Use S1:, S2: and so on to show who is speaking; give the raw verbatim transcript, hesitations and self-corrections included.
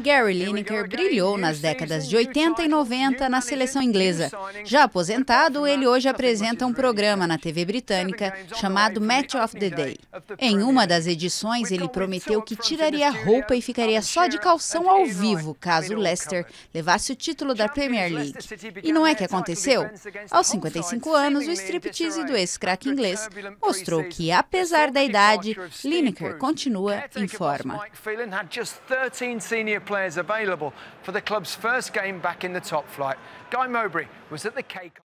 S1: Gary Lineker brilhou nas décadas de oitenta e noventa na seleção inglesa. Já aposentado, ele hoje apresenta um programa na T V britânica chamado Match of the Day. Em uma das edições, ele prometeu que tiraria a roupa e ficaria só de calção ao vivo, caso o Leicester levasse o título da Premier League. E não é que aconteceu? Aos cinquenta e cinco anos, o striptease do ex-craque inglês mostrou que, apesar da idade, Lineker continua em forma.
S2: Players available for the club's first game back in the top flight. Guy Mowbray was at the K